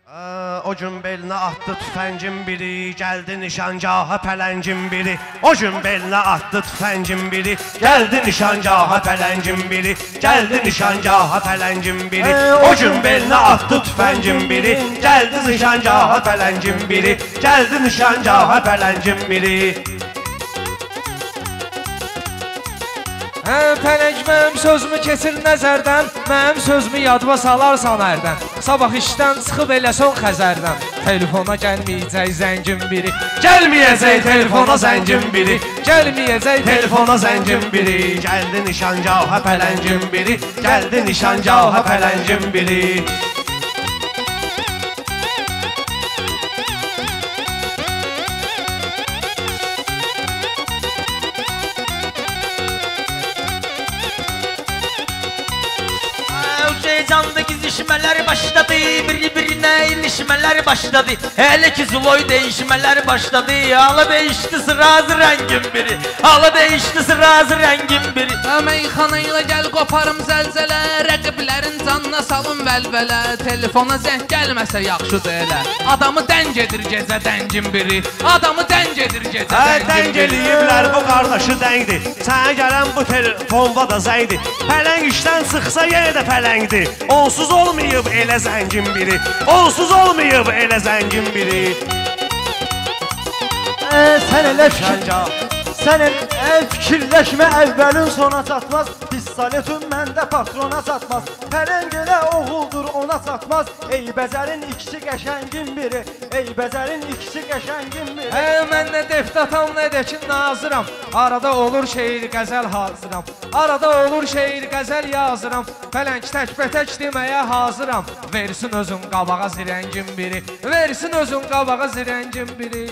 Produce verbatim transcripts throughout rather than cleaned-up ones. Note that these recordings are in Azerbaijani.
O gün belinə atdı tüfəngin biri, gəldi nişangaha pələngin biri. O gün belinə atdı tüfəngin biri, gəldi nişangaha pələngin biri, gəldi nişangaha pələngin biri. O gün belinə atdı tüfəngin biri, gəldi nişangaha pələngin biri, gəldi nişangaha pələngin biri. Pələng mənim sözümü keçir nəzərdən, mənim sözümü yadıma salarsan ərdən. Sabah işdən çıxıb elə son xəzərdən, telefona gəlməyəcək zəngin biri, gəlməyəcək telefona zəngin biri, gəlməyəcək telefona zəngin biri. Gəldi nişangaha pələngin biri, gəldi nişangaha pələngin biri. Canda gizişmələr başladı, bir-birinə ilişmələr başladı. Hələ ki Zuloy değişmələr başladı. Halı değişdi sırazı rəngin biri, halı değişdi sırazı rəngin biri. Meyxana ilə gəl qoparım zəlzələ, rəqiblərin canına salın vəlvələ. Telefona zəng gəlməsə yaxşıdır elə, adamı dəng edir gecə dəngin biri, adamı dəng edir gecə dəngin biri. Dəng eləyiblər bu qardaşı dəngdir, sənə gələn bu telefonda da zəngdir. Pələng işdən çıxsa yenə də pələngdir. Onsuz olmayıb elə zəngin biri, onsuz olmayıb elə zəngin biri. Sən elə fikir, sən elə fikirləşmə, əvvəlin sona çatmaz. Pistoletin məndə patrona çatmaz, pələng elə oğuldur ona çatmaz. Ey bəzərin ikisi qəşəngin biri, ey bəzərin ikisi qəşəngin biri. Hə, mən nə deftatam, nə də ki nazıram, arada olur şeir qəzəl hazıram, arada olur şeir qəzəl yazıram. Pələng təkbətək deməyə hazıram, versin özün qabağa zirəngin biri, versin özün qabağa zirəngin biri.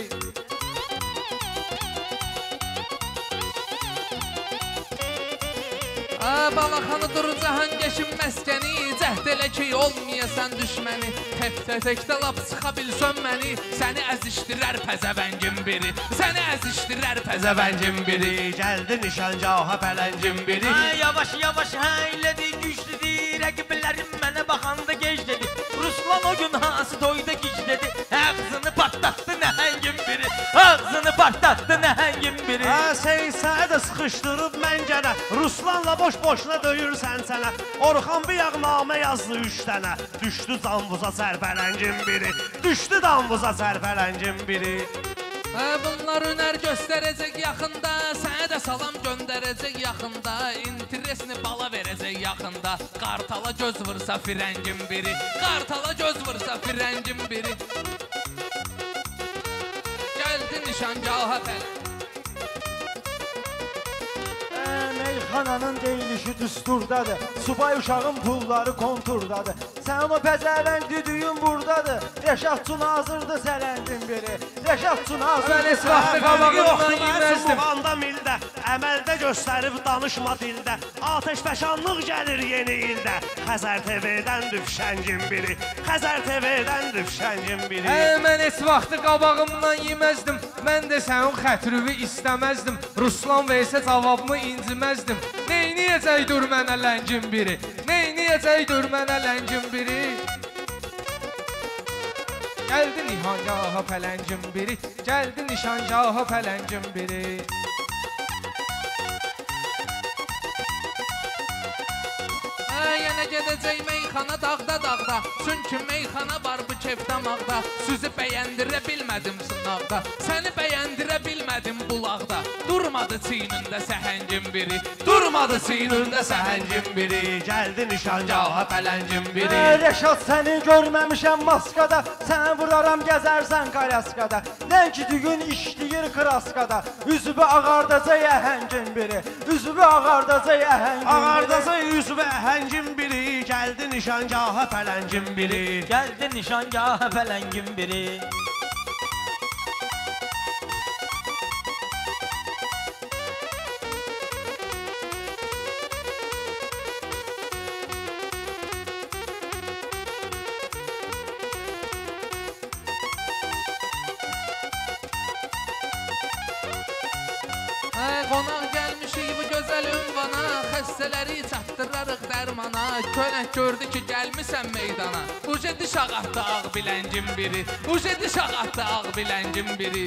Balaxanı duruca həngeşin məskəni, cəhd elə ki olmayasan düşməni. Tək-təkdə lap çıxa bilsən məni, səni əzişdirər pəzəvəngin biri, səni əzişdirər pəzəvəngin biri. Gəldi nişangaha pələngin biri. Yavaş yavaş həylədi, güclüdür, rəqiblərim mənə baxanda gec dedi. Ruslan o gün hansı toyda giclədi, ağzını partlatdı nəhəngin biri, ağzını partlatdı nəhəngin biri. Səni də sıxışdırıb məngənə, Ruslanla boş-boşuna döyürsən sənə. Orxan bir yağnamə yazdı üç dənə, düşdü dambuza sərpələngin biri, düşdü dambuza sərpələngin biri. Bunlar hünər göstərəcək yaxında, sənə də salam göndərəcək yaxında. İnteresini bala verəcək yaxında, qartala göz vursa firəngin biri, qartala göz vursa firəngin biri. Gəldi nişangaha pələng. Meyxananın deyilişi düsturdadır, subay uşağın pulları konturdadır. Sən o pəzəvəng düdüyün buradadır, Rəşadçun hazırdır sələngin biri, Rəşadçun hazırdır. Mən heç vaxtı qabağımdan yeməzdim. Muğanda mildə, əməldə göstərib danışma dildə, ateşpəşanlıq gəlir yeni ildə. Xəzər T V-dən düfşəngin biri, Xəzər T V-dən düfşəngin biri. Hə, mən heç vaxtı qabağımdan yeməzdim, mən də sənin xətrüvi istəməzdim. Ruslan versə cavabımı inciməzdim. Neyniyəcək dur mənə ləngin biri, neyniyəcək dur mənə ləngin biri. Gəldi nişangaha pələngin biri, gəldi nişangaha pələngin biri. Yenə gedəcək meyxana dağda dağda, çünki meyxana var bu kefdamaqda. Sizi bəyəndirə bilmədim sınaqda, səni bəyəndirə bilmədim bulaqda. Durmadı çiynində səhəngin biri, durmadı çiynində səhəngin biri. Gəldi nişangaha pələngin biri. Rəşad səni görməmişəm maskada, sən vuraram gəzərsən qalaskada. Lənki düyün işləyir kraskada, üzvü ağardacaq əhəngin biri, üzvü ağardacaq əhəngin biri. Ağardacaq üzvü əhəngin biri, gəldi nişangaha pələngin biri. Gəldi nişangaha pələngin biri. Qonaq gəlmişik bu gözəl ünvana, xəstələri çatdırarıq dərmana. Könək gördü ki, gəlmisən meydana. Uje diş ağartdı ağ biləngin biri. Uje diş ağartdı ağ biləngin biri.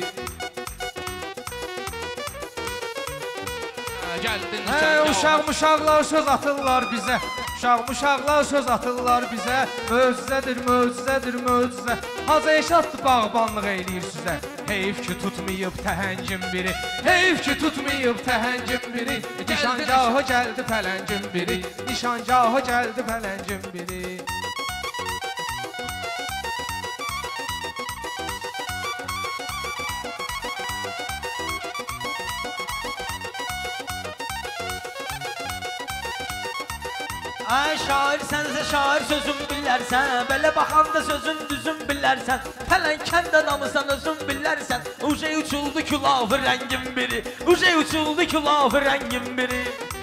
Gəldin Hə, uşaq uşaq muşaqlar söz atırlar bizə. Uşaq muşaqlar söz atırlar bizə. Möcüzədir, möcüzədir, möcüzə. Hacı Eşaddır bağbanlıq eləyir sizə. Heyf ki tutmayıb təhəngin biri. Heyf ki tutmayıb təhəngin biri. Nişangahı gəldi pələngin biri. Nişangahı gəldi pələngin biri. Ay şair sənsə şair sözün bilərsən. Belə baxanda sözün düzün bilərsən. Pələn kənd adamısan özün bilərsən. Uje uçuldu külahı rəngin biri. Uje uçuldu külahı rəngin biri.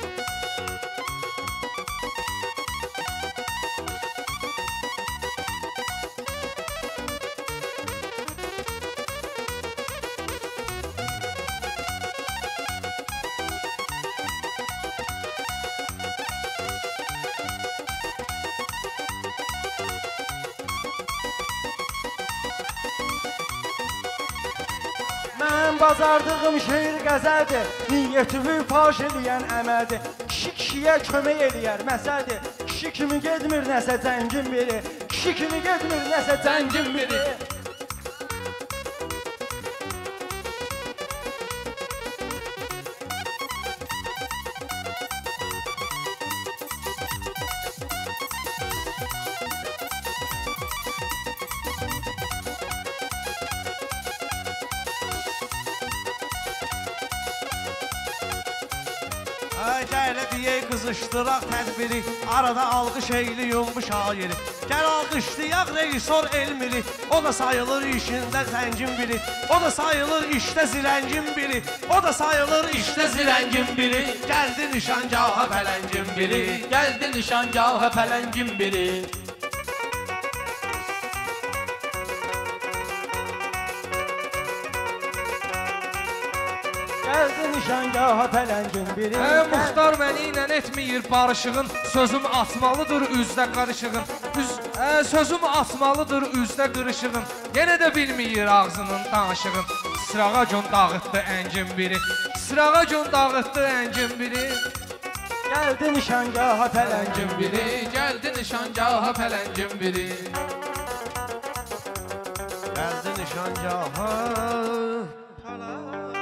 Mən bazardığım şeir qəzəldir, niyyətimi faş eləyən əməldir. Kişi kişiyə kömək eləyər məsəldir. Kişi kimi gedmir nəsə cəngin biri. Kişi kimi gedmir nəsə cəngin biri. Ay gələ deyək qızışdıraq tədbiri. Arada alqış eyliyum bu şairi. Gəl alqışlayaq rejissor Elmiri. O da sayılır işində zəngin biri. O da sayılır işdə zirəngin biri. O da sayılır işdə zirəngin biri. Gəldi nişangaha pələngin biri. Gəldi nişangaha pələngin biri. Gəldi nişangaha pələngin biri. Hə, Muxtar məni ilə etməyir barışığın. Sözüm atmalıdır üzdə qarışığın. Üz, hə, sözüm atmalıdır üzdə qırışığın. Yenə də bilməyir ağzının danışığın. Sırağa gün dağıtdı əngin biri. Sırağa gün dağıtdı əngin biri. Gəldi nişangaha pələngin Pələngin biri. Gəldi nişangaha pələngin biri. Gəldi nişangaha pələngin